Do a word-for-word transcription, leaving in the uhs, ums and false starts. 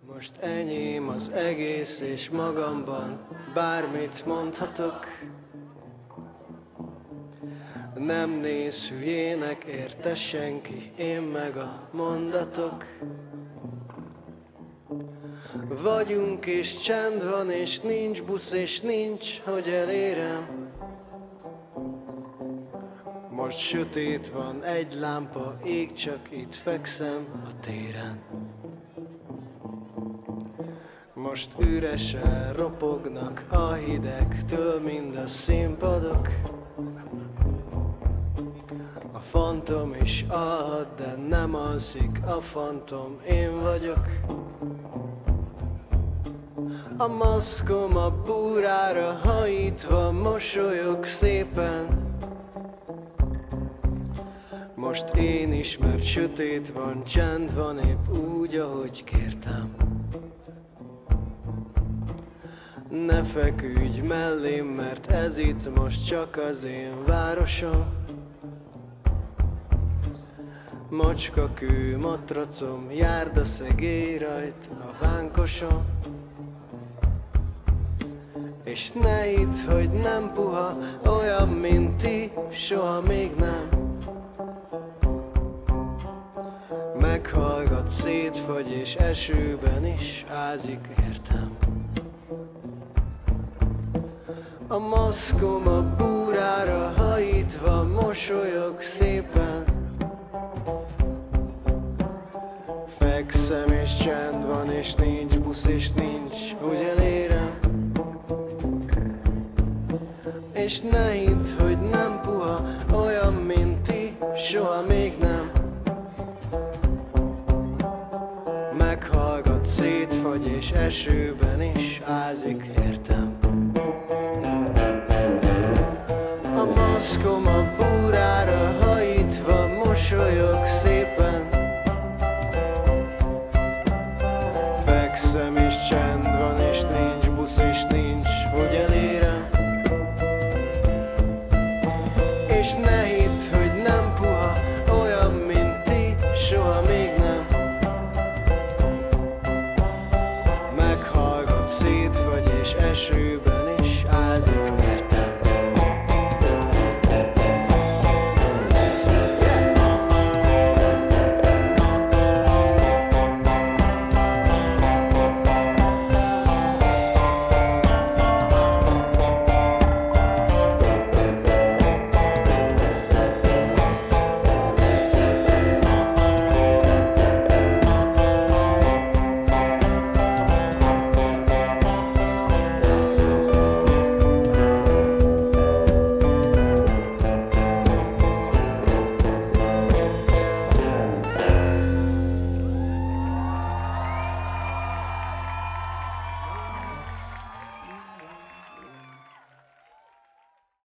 Most enyém az egész, és magamban bármit mondhatok. Nem néz hülyének érte senki, én meg a mondatok. Vagyunk és csend van, és nincs busz, és nincs, hogy elérem. Most sötét van, egy lámpa ég, csak itt fekszem a téren. Most üresen ropognak a hidegtől mind a színpadok. A fantom is alhat, de nem alszik, a fantom én vagyok. A maszkom a búrára hajítva mosolyog szépen. Most én is, mert sötét van, csend van, épp úgy, ahogy kértem. Ne feküdj mellém, mert ez itt most csak az én városom. Macskakő matracom, járda szegély rajt a vánkosom. És ne hidd, hogy nem puha, olyan, mint ti, soha még nem. Meghallgat, szétfagy, és esőben is ázik, értem. A maszkom a búrára hajítva mosolyog szépen. Fekszem és csend van, és nincs busz, és nincs, hogy elérem. És ne hidd, hogy nem puha, olyan, mint ti, soha még nem. Meghallgat, szétfagy, és esőben is ázik, értem. A maszkom a búrára hajítva mosolyog szépen. Fekszem és csend van, és nincs busz, és nincs, hogy elérem. És ne hidd, hogy nem puha, olyan, mint ti, soha még nem. Meghallgat, szétfagy, és esőben